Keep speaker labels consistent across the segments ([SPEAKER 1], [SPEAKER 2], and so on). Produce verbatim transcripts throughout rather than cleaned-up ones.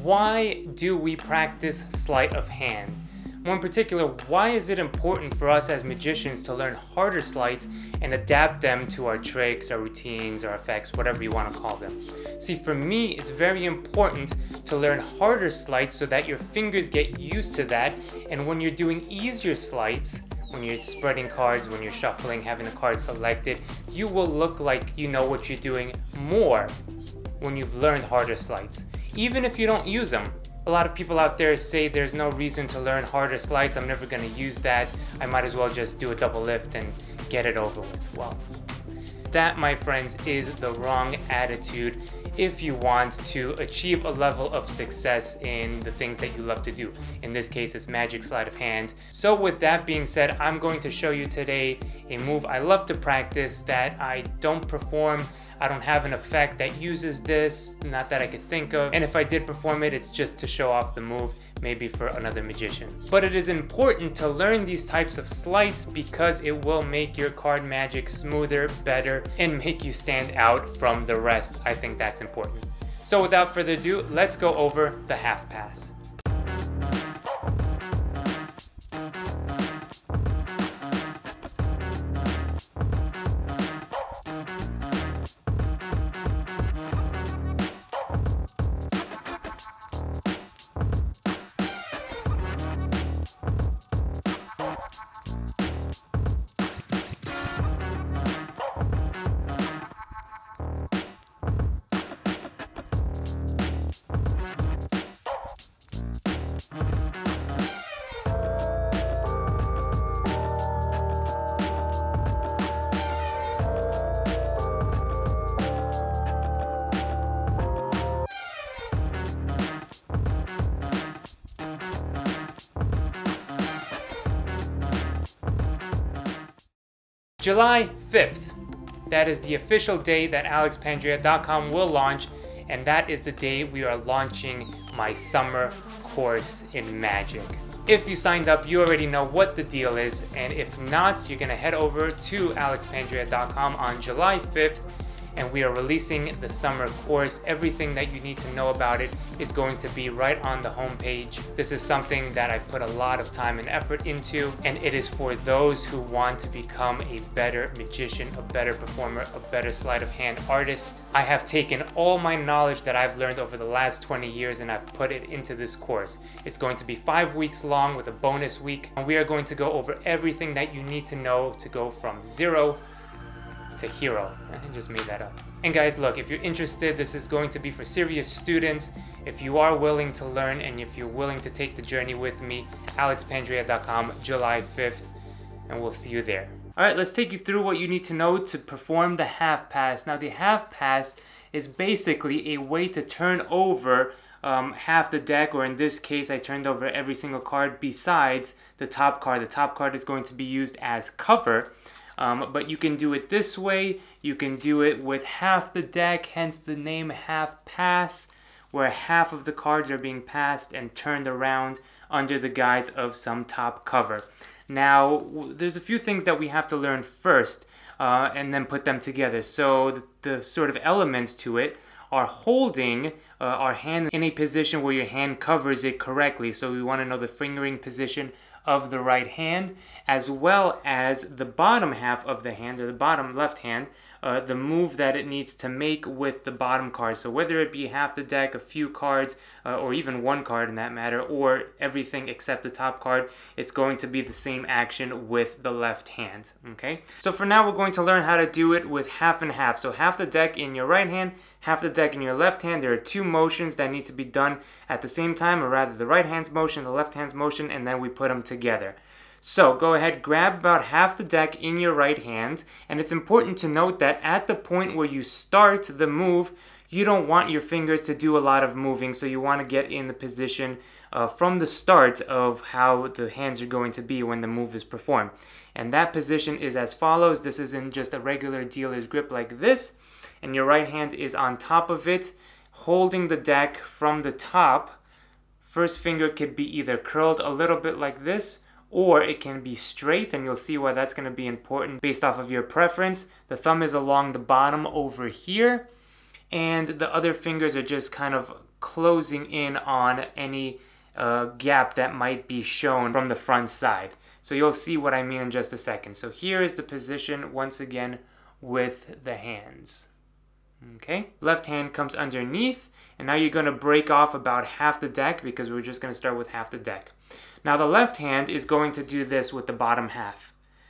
[SPEAKER 1] why do we practice sleight of hand? More in particular, why is it important for us as magicians to learn harder sleights and adapt them to our tricks, our routines, our effects, whatever you want to call them? See, for me, it's very important to learn harder sleights so that your fingers get used to that, and when you're doing easier sleights, when you're spreading cards, when you're shuffling, having the cards selected, you will look like you know what you're doing more when you've learned harder sleights, even if you don't use them. A lot of people out there say there's no reason to learn harder sleights, I'm never going to use that, I might as well just do a double lift and get it over with. Well, that, my friends, is the wrong attitude if you want to achieve a level of success in the things that you love to do. In this case, it's magic sleight of hand. So with that being said, I'm going to show you today a move I love to practice that I don't perform. I don't have an effect that uses this, not that I could think of. And if I did perform it, it's just to show off the move, maybe for another magician. But it is important to learn these types of sleights because it will make your card magic smoother, better, and make you stand out from the rest. I think that's important. So without further ado, let's go over the half pass. July fifth, that is the official day that alex pandrea dot com will launch, and that is the day we are launching my summer course in magic. If you signed up, you already know what the deal is, and if not, you're gonna head over to alex pandrea dot com on July fifth, and we are releasing the summer course. Everything that you need to know about it is going to be right on the homepage. This is something that I've put a lot of time and effort into, and it is for those who want to become a better magician, a better performer, a better sleight of hand artist. I have taken all my knowledge that I've learned over the last twenty years and I've put it into this course. It's going to be five weeks long with a bonus week, and we are going to go over everything that you need to know to go from zero to hero. I just made that up. And guys, look, if you're interested, this is going to be for serious students. If you are willing to learn and if you're willing to take the journey with me, alex pandrea dot com, July fifth, and we'll see you there. All right, let's take you through what you need to know to perform the half pass. Now, the half pass is basically a way to turn over um, half the deck, or in this case, I turned over every single card besides the top card. The top card is going to be used as cover. Um, but you can do it this way, you can do it with half the deck, hence the name half pass, where half of the cards are being passed and turned around under the guise of some top cover. Now, there's a few things that we have to learn first uh, and then put them together. So the, the sort of elements to it are holding uh, our hand in a position where your hand covers it correctly. So we want to know the fingering position of the right hand, as well as the bottom half of the hand, or the bottom left hand, uh, the move that it needs to make with the bottom card. So whether it be half the deck, a few cards, uh, or even one card in that matter, or everything except the top card, it's going to be the same action with the left hand, okay? So for now, we're going to learn how to do it with half and half. So half the deck in your right hand, half the deck in your left hand. There are two motions that need to be done at the same time, or rather the right hand's motion, the left hand's motion, and then we put them together. So go ahead, grab about half the deck in your right hand, and it's important to note that at the point where you start the move, you don't want your fingers to do a lot of moving, so you want to get in the position uh, from the start of how the hands are going to be when the move is performed. And that position is as follows. This is in just a regular dealer's grip like this, and your right hand is on top of it, holding the deck from the top. First finger could be either curled a little bit like this, or it can be straight, and you'll see why that's going to be important based off of your preference. The thumb is along the bottom over here, and the other fingers are just kind of closing in on any uh, gap that might be shown from the front side. So you'll see what I mean in just a second. So here is the position once again with the hands. Okay, left hand comes underneath, and now you're going to break off about half the deck because we're just going to start with half the deck. Now the left hand is going to do this with the bottom half.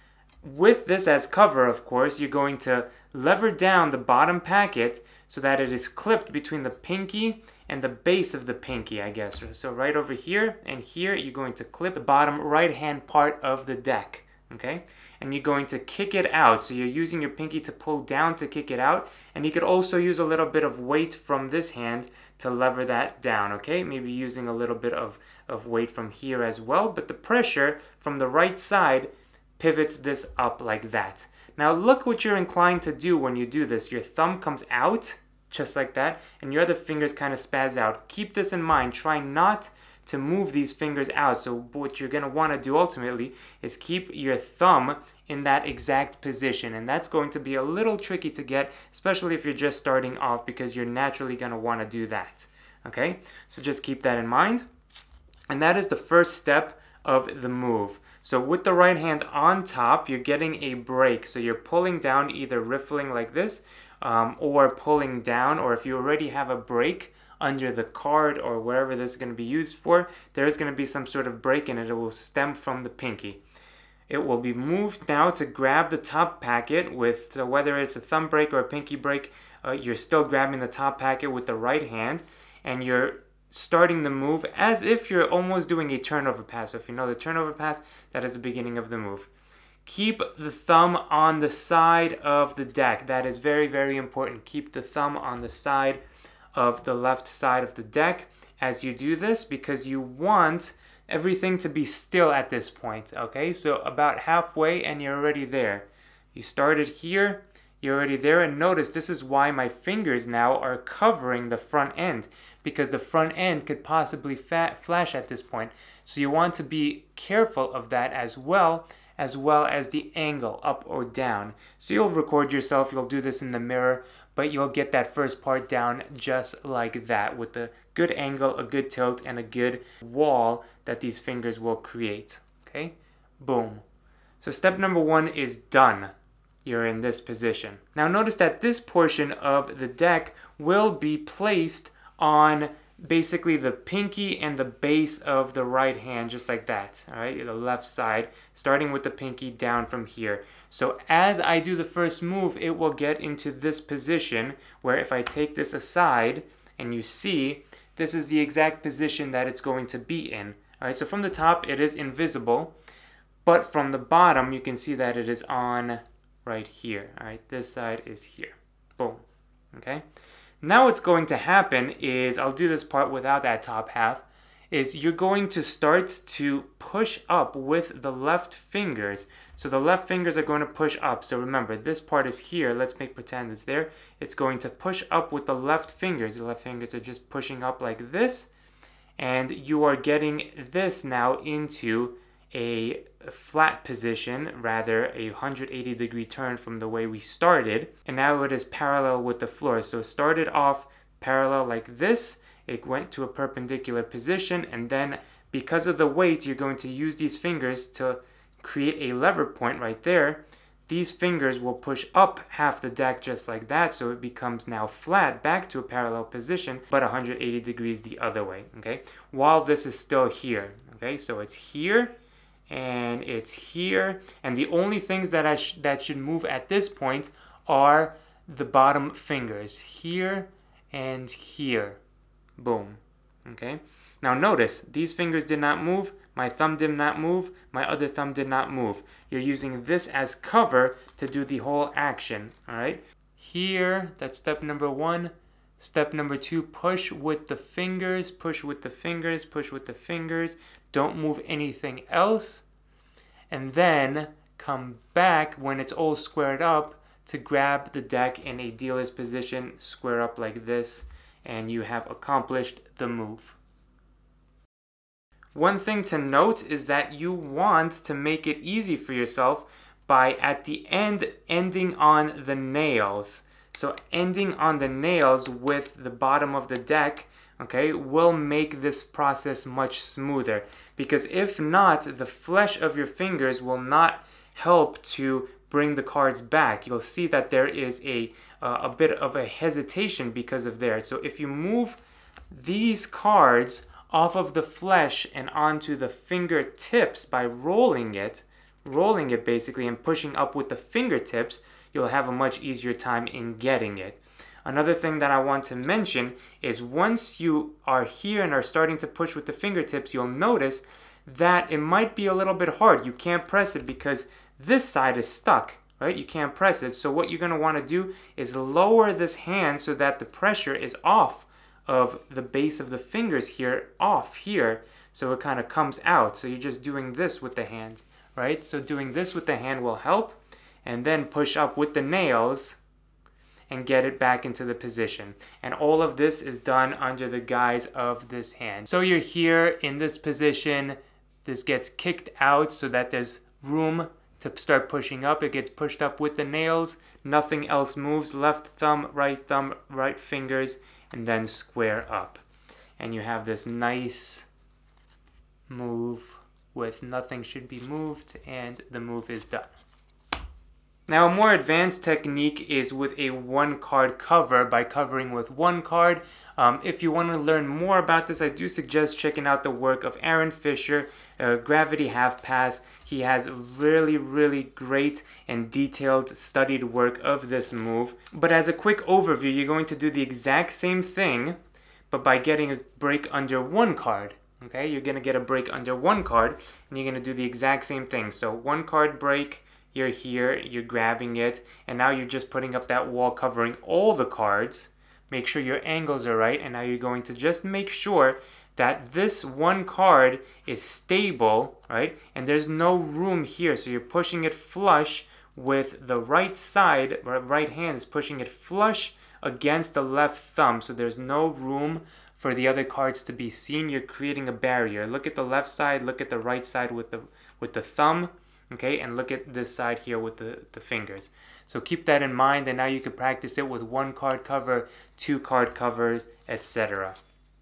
[SPEAKER 1] With this as cover, of course, you're going to lever down the bottom packet so that it is clipped between the pinky and the base of the pinky, I guess. So right over here and here, you're going to clip the bottom right-hand part of the deck, okay? And you're going to kick it out. So you're using your pinky to pull down to kick it out, and you could also use a little bit of weight from this hand to lever that down, okay? Maybe using a little bit of, of weight from here as well, but the pressure from the right side pivots this up like that. Now look what you're inclined to do when you do this. Your thumb comes out, just like that, and your other fingers kind of spaz out. Keep this in mind. Try not to move these fingers out. So what you're going to want to do ultimately is keep your thumb in that exact position, and that's going to be a little tricky to get, especially if you're just starting off, because you're naturally going to want to do that. Okay, so just keep that in mind. And that is the first step of the move. So with the right hand on top, you're getting a break. So you're pulling down, either riffling like this, um, or pulling down, or if you already have a break under the card or wherever this is going to be used for, there is going to be some sort of break in it. It will stem from the pinky. It will be moved now to grab the top packet with, so whether it's a thumb break or a pinky break, uh, you're still grabbing the top packet with the right hand, and you're starting the move as if you're almost doing a turnover pass. So if you know the turnover pass, that is the beginning of the move. Keep the thumb on the side of the deck. That is very, very important. Keep the thumb on the side of the left side of the deck as you do this, because you want everything to be still at this point. Okay, so about halfway and you're already there. You started here, you're already there, and notice this is why my fingers now are covering the front end, because the front end could possibly fat flash at this point. So you want to be careful of that as well, as well as the angle up or down. So you'll record yourself, you'll do this in the mirror, but you'll get that first part down just like that with a good angle, a good tilt, and a good wall that these fingers will create. Okay, boom. So step number one is done. You're in this position. Now notice that this portion of the deck will be placed on basically the pinky and the base of the right hand, just like that. All right, the left side, starting with the pinky down from here. So as I do the first move, it will get into this position where if I take this aside, and you see, this is the exact position that it's going to be in. All right, so from the top, it is invisible, but from the bottom, you can see that it is on right here. All right, this side is here. Boom. Okay. Now what's going to happen is, I'll do this part without that top half, is you're going to start to push up with the left fingers. So the left fingers are going to push up. So remember, this part is here. Let's make pretend it's there. It's going to push up with the left fingers. The left fingers are just pushing up like this. And you are getting this now into a flat position, rather a one hundred eighty degree turn from the way we started, and now it is parallel with the floor. So it started off parallel like this, it went to a perpendicular position, and then because of the weight, you're going to use these fingers to create a lever point right there. These fingers will push up half the deck just like that, so it becomes now flat back to a parallel position, but one hundred eighty degrees the other way, okay? While this is still here, okay? So it's here, and it's here, and the only things that I sh that should move at this point are the bottom fingers, here and here. Boom. Okay, now notice these fingers did not move, my thumb did not move, my other thumb did not move. You're using this as cover to do the whole action. All right, here, that's step number one. Step number two, push with the fingers, push with the fingers, push with the fingers. Don't move anything else. And then come back when it's all squared up to grab the deck in a dealer's position, square up like this, and you have accomplished the move. One thing to note is that you want to make it easy for yourself by, at the end, ending on the nails. So ending on the nails with the bottom of the deck okay, will make this process much smoother. Because if not, the flesh of your fingers will not help to bring the cards back. You'll see that there is a uh, a bit of a hesitation because of there. So if you move these cards off of the flesh and onto the fingertips by rolling it, rolling it basically and pushing up with the fingertips, you'll have a much easier time in getting it. Another thing that I want to mention is once you are here and are starting to push with the fingertips, you'll notice that it might be a little bit hard. You can't press it because this side is stuck, right? You can't press it. So what you're going to want to do is lower this hand so that the pressure is off of the base of the fingers here, off here, so it kind of comes out. So you're just doing this with the hand, right? So doing this with the hand will help, and then push up with the nails and get it back into the position. And all of this is done under the guise of this hand. So you're here in this position, this gets kicked out so that there's room to start pushing up. It gets pushed up with the nails, nothing else moves, left thumb, right thumb, right fingers, and then square up. And you have this nice move with nothing should be moved, and the move is done. Now, a more advanced technique is with a one card cover, by covering with one card. Um, if you want to learn more about this, I do suggest checking out the work of Aaron Fisher, uh, Gravity Half Pass. He has really, really great and detailed studied work of this move. But as a quick overview, you're going to do the exact same thing, but by getting a break under one card. Okay, you're going to get a break under one card, and you're going to do the exact same thing. So one card break. You're here, you're grabbing it, and now you're just putting up that wall covering all the cards. Make sure your angles are right, and now you're going to just make sure that this one card is stable, right? And there's no room here, so you're pushing it flush with the right side, right hand is pushing it flush against the left thumb, so there's no room for the other cards to be seen. You're creating a barrier. Look at the left side, look at the right side with the with the thumb. Okay, and look at this side here with the, the fingers. So keep that in mind, and now you can practice it with one card cover, two card covers, et cetera.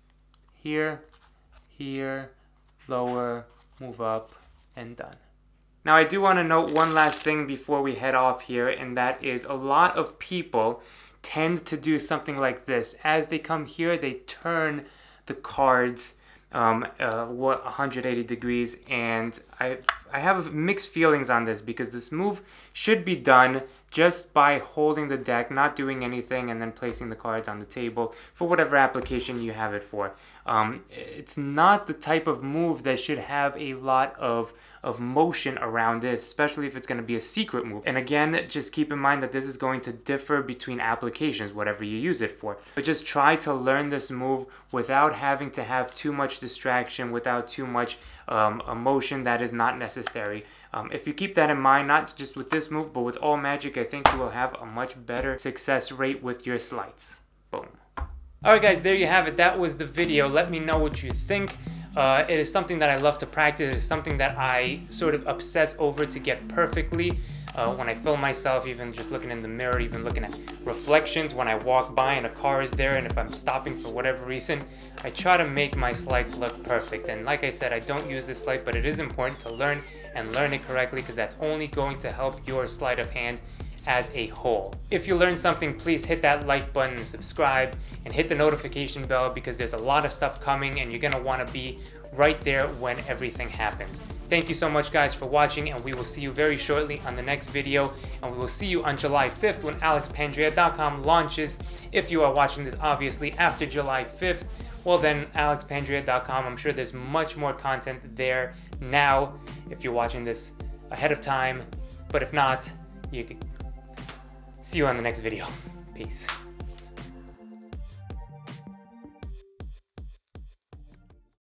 [SPEAKER 1] Here, here, lower, move up, and done. Now I do want to note one last thing before we head off here, and that is a lot of people tend to do something like this. As they come here, they turn the cards Um, uh, one hundred eighty degrees, and I I have mixed feelings on this, because this move should be done just by holding the deck, not doing anything, and then placing the cards on the table for whatever application you have it for. Um, it's not the type of move that should have a lot of of motion around it, especially if it's going to be a secret move. And again, just keep in mind that this is going to differ between applications, whatever you use it for. But just try to learn this move without having to have too much distraction, without too much um, emotion that is not necessary. Um, if you keep that in mind, not just with this move, but with all magic, I think you will have a much better success rate with your sleights. Boom. Alright guys, there you have it. That was the video. Let me know what you think. Uh, it is something that I love to practice. It is something that I sort of obsess over to get perfectly. Uh, when I film myself, even just looking in the mirror, even looking at reflections, when I walk by and a car is there, and if I'm stopping for whatever reason, I try to make my sleights look perfect. And like I said, I don't use this sleight, but it is important to learn and learn it correctly, because that's only going to help your sleight of hand as a whole. If you learned something, please hit that like button and subscribe, and hit the notification bell, because there's a lot of stuff coming and you're gonna want to be right there when everything happens. Thank you so much guys for watching, and we will see you very shortly on the next video, and we will see you on July fifth when alex pandrea dot com launches. If you are watching this obviously after July fifth, well then alex pandrea dot com, I'm sure there's much more content there now if you're watching this ahead of time, but if not, you can see you on the next video. Peace.